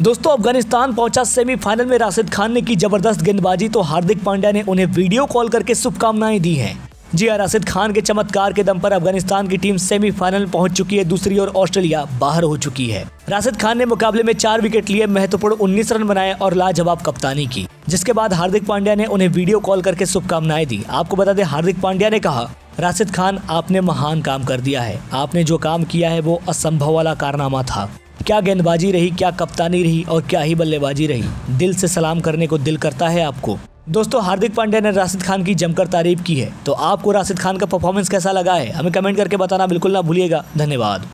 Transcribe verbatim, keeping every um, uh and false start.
दोस्तों अफगानिस्तान पहुंचा सेमीफाइनल में राशिद खान ने की जबरदस्त गेंदबाजी तो हार्दिक पांड्या ने उन्हें वीडियो कॉल करके शुभकामनाएं दी हैं। जी हां, राशिद खान के चमत्कार के दम पर अफगानिस्तान की टीम सेमीफाइनल पहुंच चुकी है। दूसरी ओर ऑस्ट्रेलिया बाहर हो चुकी है। राशिद खान ने मुकाबले में चार विकेट लिए, महत्वपूर्ण उन्नीस रन बनाए और लाजवाब कप्तानी की, जिसके बाद हार्दिक पांड्या ने उन्हें वीडियो कॉल करके शुभकामनाएं दी। आपको बता दें, हार्दिक पांड्या ने कहा, राशिद खान आपने महान काम कर दिया है। आपने जो काम किया है वो असंभव वाला कारनामा था। क्या गेंदबाजी रही, क्या कप्तानी रही और क्या ही बल्लेबाजी रही। दिल से सलाम करने को दिल करता है आपको। दोस्तों हार्दिक पांड्या ने राशिद खान की जमकर तारीफ की है। तो आपको राशिद खान का परफॉर्मेंस कैसा लगा है, हमें कमेंट करके बताना बिल्कुल ना भूलिएगा। धन्यवाद।